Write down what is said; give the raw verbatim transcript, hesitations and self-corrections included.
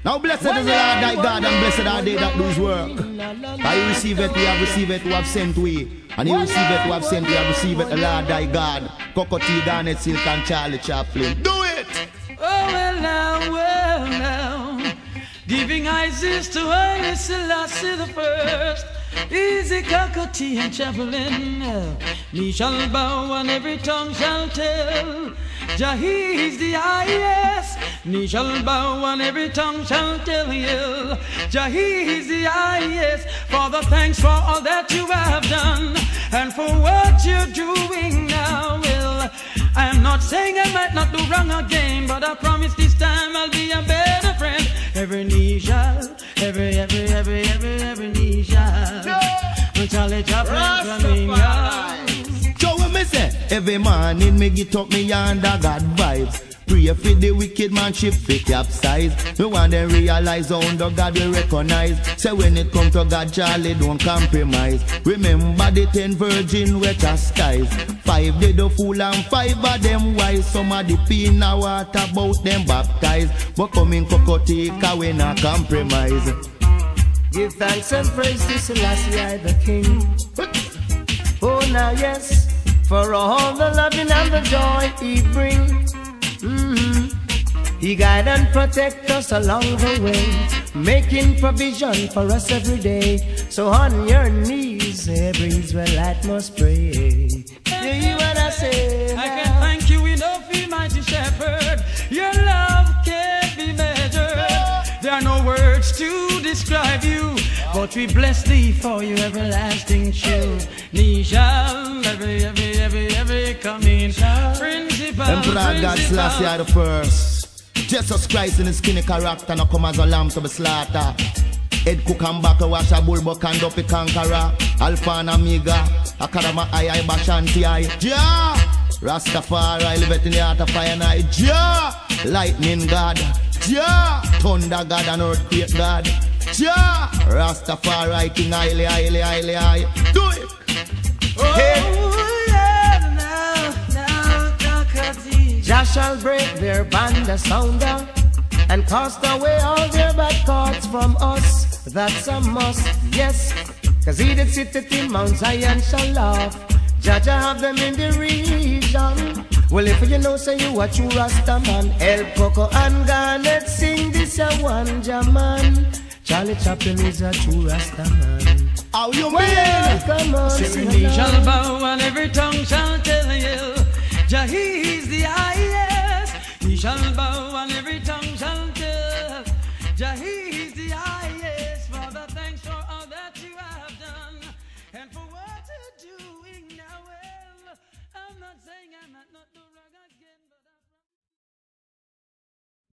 Now blessed is the Lord thy God, and blessed are they that do his work. I receive it, we have received it, we have sent we. And you receive it, we have sent, we have received it, the Lord thy God. Cocoa Tea, Garnet Silk, and Charlie Chaplin. Do it! Oh, well now, well now. Giving Isis to Haile Selassie the first. Easy Cocoa Tea and Chaplin. Me shall bow and every tongue shall tell. Jah is the highest. Knee shall bow and every tongue shall tell you. Jah is the highest. Father, thanks for all that you have done and for what you're doing now. Well, I'm not saying I might not do wrong again, but I promise this time I'll be a better friend. Every knee shall, every, every, every, every, every knee shall. Charlie Chaplin coming out. Me say, every morning me get up me under God vibes. Pray for the wicked man ship fi capsize. Me want them realize how under God we recognize. Say when it come to God, Charlie don't compromise. Remember the ten virgin we chastise. Five they the fool and five of them wise. Some of the pin a water about them baptized. But coming Cocoa Tea we not compromise. Give thanks and praise to Selassie I the King. Oh now yes, for all the loving and the joy he brings. Mm-hmm. He guide and protect us along the way, making provision for us every day. So on your knees, every Israelite must pray. You hear what I say? I can thank you enough, you mighty shepherd. Your love can't be measured. There are no words to describe you, but we bless thee for your everlasting shield. Knee shall, every, every, every, every coming. Principal, Emperor God Selassie the first. Jesus Christ in his skinny character, no come as a lamb to be slaughter. Head cook and back a wash a bull buck and dopey conqueror. Alpha and Omega, Akadama I I Bashanti I. Jah! Rastafari live it in the heart of fire night. Jah! Lightning God. Jah! Thunder God and earthquake God. Jah! Rastafari King Haile, Haile, Haile, Haile. Do it! Oh, hey. Yeah, now, now, Cocoa Tea. Jah shall break their band asunder and cast away all their bad thoughts from us. That's a must, yes. Cause he that sitteth in Mount Zion shall laugh. Jah Jah have them in the region. Well, if you know, say you a true Rasta man, El Coco and Garnet sing this a one Jaman. Charlie Chaplin is a true Rasta man. How you well, mean? Come on, every knee shall bow and every tongue shall tell you. Jah is the highest. He shall bow and every tongue